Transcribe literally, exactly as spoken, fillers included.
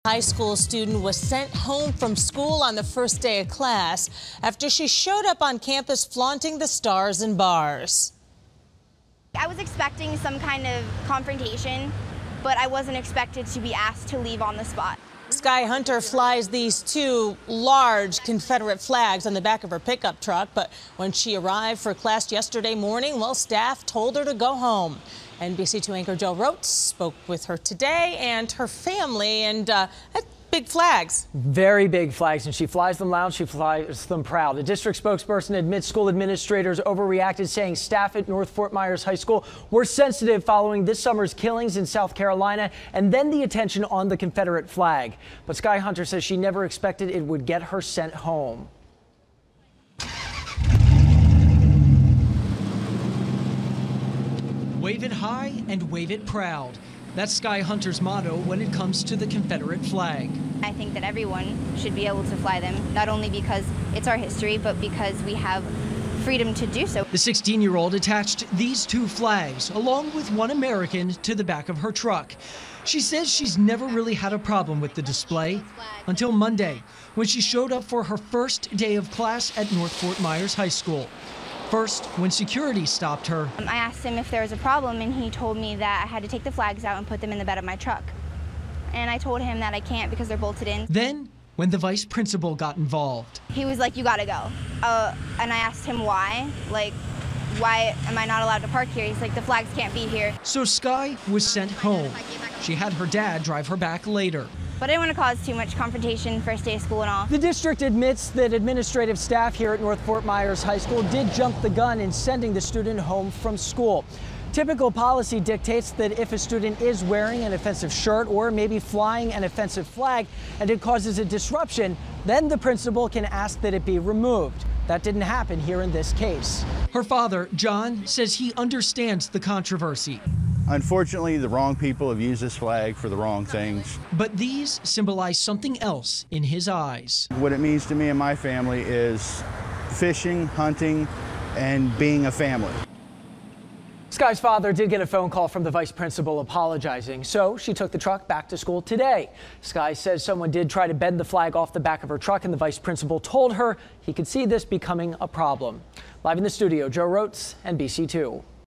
High school student was sent home from school on the first day of class after she showed up on campus flaunting the stars and bars. I was expecting some kind of confrontation, but I wasn't expected to be asked to leave on the spot. Sky Hunter flies these two large Confederate flags on the back of her pickup truck, but when she arrived for class yesterday morning, well, staff told her to go home. N B C two anchor Joe Rotes spoke with her today and her family, and uh, big flags. Very big flags, and she flies them loud, she flies them proud. The district spokesperson admits school administrators overreacted, saying staff at North Fort Myers High School were sensitive following this summer's killings in South Carolina and then the attention on the Confederate flag. But Sky Hunter says she never expected it would get her sent home. Wave it high and wave it proud. That's Sky Hunter's motto when it comes to the Confederate flag. I think that everyone should be able to fly them, not only because it's our history, but because we have freedom to do so. The sixteen-year-old attached these two flags, along with one American, to the back of her truck. She says she's never really had a problem with the display until Monday, when she showed up for her first day of class at North Fort Myers High School. First, when security stopped her, I asked him if there was a problem, and he told me that I had to take the flags out and put them in the bed of my truck. And I told him that I can't because they're bolted in. Then, when the vice principal got involved, he was like, "You gotta go." Uh, and I asked him why. Like, why am I not allowed to park here? He's like, "The flags can't be here." So Sky was sent home. She had her dad drive her back later. But I didn't want to cause too much confrontation first day of school and all. The district admits that administrative staff here at North Fort Myers High School did jump the gun in sending the student home from school. Typical policy dictates that if a student is wearing an offensive shirt or maybe flying an offensive flag and it causes a disruption, then the principal can ask that it be removed. That didn't happen here in this case. Her father, John, says he understands the controversy. Unfortunately, the wrong people have used this flag for the wrong things. But these symbolize something else in his eyes. What it means to me and my family is fishing, hunting, and being a family. Sky's father did get a phone call from the vice principal apologizing, so she took the truck back to school today. Sky says someone did try to bend the flag off the back of her truck, and the vice principal told her he could see this becoming a problem. Live in the studio, Joe Rotes, N B C two.